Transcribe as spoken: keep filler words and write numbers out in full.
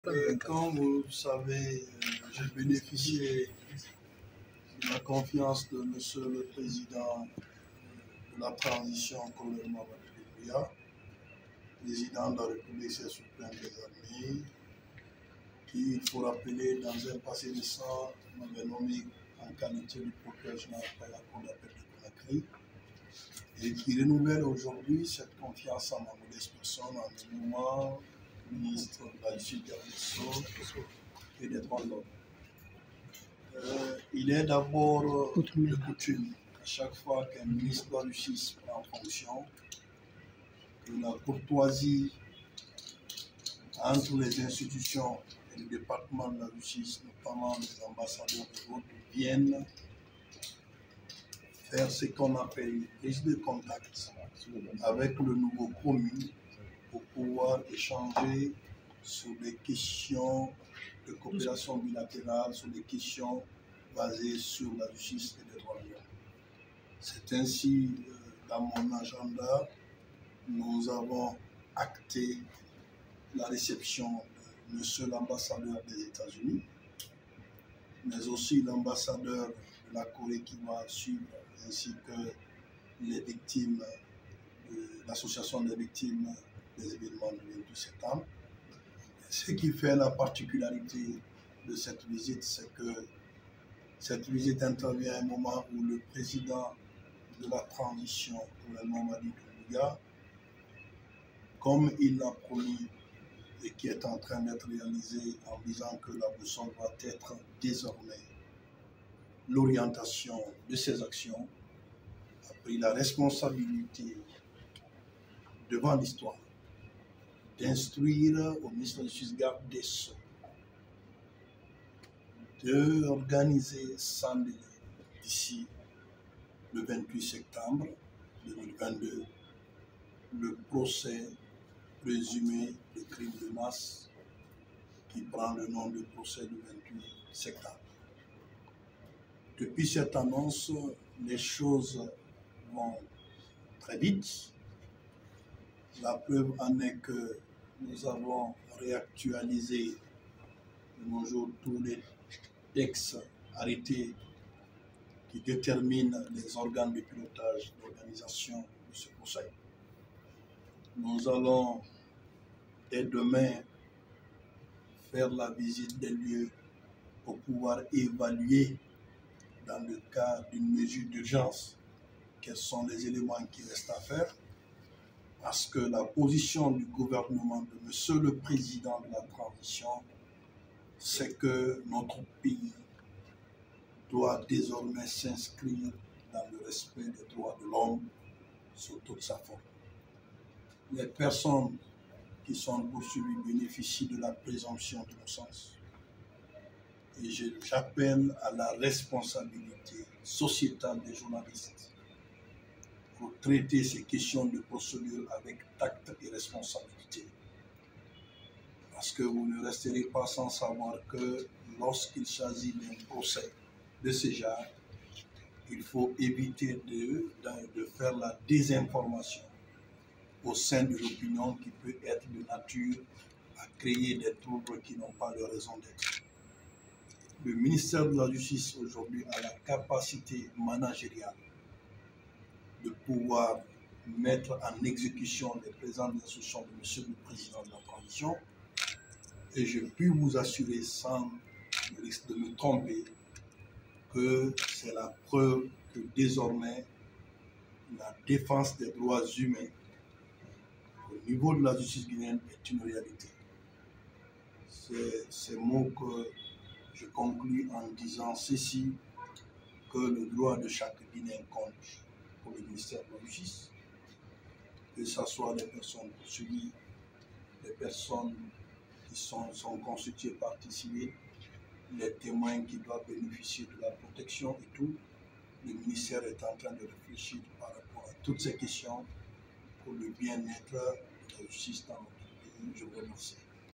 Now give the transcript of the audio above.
Euh, comme vous le savez, j'ai bénéficié de la confiance de Monsieur le Président de la transition, colonel Mamadi Doumbouya, président de la République suprême des armées, qui, il faut rappeler, dans un passé récent, m'avait nommé en qualité de procureur général de la Cour d'appel de Conakry, et qui renouvelle aujourd'hui cette confiance en ma modeste personne en ce moment ministre de la Justice, garde des Sceaux et des droits de l'homme. Euh, il est d'abord de coutume, à chaque fois qu'un ministre de la Justice prend fonction, que la courtoisie entre les institutions et le département de la justice, notamment les ambassadeurs et autres, viennent faire ce qu'on appelle une prise de contact avec le nouveau promu pour pouvoir échanger sur des questions de coopération bilatérale, sur des questions basées sur la justice et les droits de l'homme. C'est ainsi, euh, dans mon agenda, nous avons acté la réception de Monsieur l'ambassadeur des États-Unis, mais aussi l'ambassadeur de la Corée qui va suivre, ainsi que les victimes de l'association des victimes des événements du vingt-deux septembre. Ce qui fait la particularité de cette visite, c'est que cette visite intervient à un moment où le président de la transition, colonel Mamadi Doumbouya, comme il l'a promis et qui est en train d'être réalisé en disant que la boussole va être désormais l'orientation de ses actions, a pris la responsabilité devant l'histoire d'instruire au ministre de la Justice, garde des Sceaux, d'organiser sans délai d'ici le vingt-huit septembre deux mille vingt-deux le procès présumé de crime de masse qui prend le nom de procès du vingt-huit septembre. Depuis cette annonce, les choses vont très vite. La preuve en est que nous avons réactualisé de nos jours tous les textes arrêtés qui déterminent les organes de pilotage d'organisation de ce procès. Nous allons dès demain faire la visite des lieux pour pouvoir évaluer dans le cas d'une mesure d'urgence quels sont les éléments qui restent à faire, parce que la position du gouvernement de Monsieur le Président de la transition, c'est que notre pays doit désormais s'inscrire dans le respect des droits de l'homme sous toute sa forme. Les personnes qui sont poursuivies bénéficient de la présomption d'innocence. Et j'appelle à la responsabilité sociétale des journalistes pour traiter ces questions de procédure avec tact et responsabilité. Parce que vous ne resterez pas sans savoir que lorsqu'il s'agit d'un procès de ce genre, il faut éviter de, de, de faire la désinformation au sein de l'opinion qui peut être de nature à créer des troubles qui n'ont pas de raison d'être. Le ministère de la Justice aujourd'hui a la capacité managériale de pouvoir mettre en exécution les présentes instructions de Monsieur le Président de la transition, et je puis vous assurer sans le risque de me tromper que c'est la preuve que désormais la défense des droits humains au niveau de la justice guinéenne est une réalité. C'est ces mots que je conclus en disant ceci, que le droit de chaque Guinéen compte pour le ministère de la Justice, que ce soit les personnes poursuivies, les personnes qui sont, sont constituées partie civile, les témoins qui doivent bénéficier de la protection et tout. Le ministère est en train de réfléchir par rapport à toutes ces questions pour le bien-être de la justice dans notre pays. Je vous remercie.